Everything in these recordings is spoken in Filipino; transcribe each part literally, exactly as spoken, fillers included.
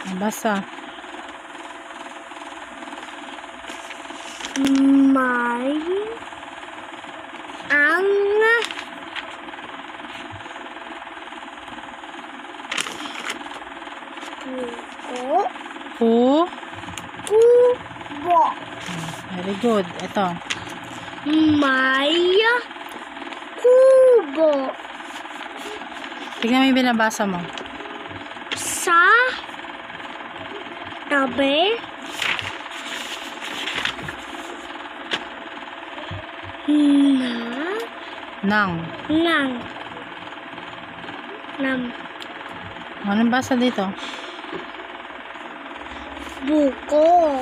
Basa. May ang puko Ku. kubo. Very good. Ito. May kubo Tignan mo yung binabasa mo. sa tabi na Nang. ng ng Anong basa dito? buko.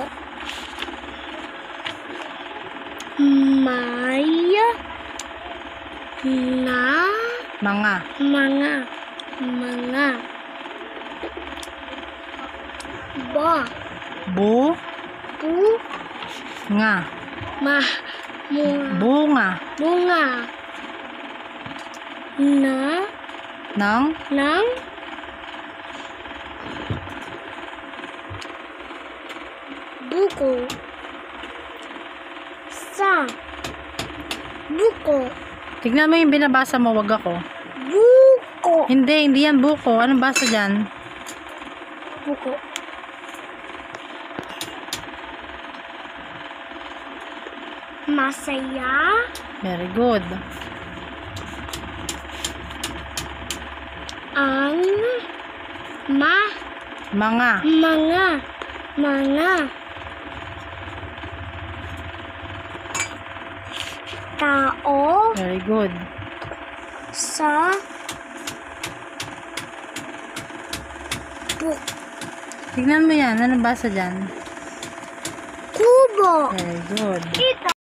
May na Mga. mga mga ba Bu. bu Nga. ma bunga Bunga. bunga na Nang. ng buko sa buko Tignan mo yung binabasa mo. Wag ako. buko Hindi. Hindi yan buko. Anong basa dyan? buko masaya Very good. ang ma Mga. mga mga tao Very good. sa bu- Tignan mo yan. Anong basa dyan? kubo. Very good. Ito.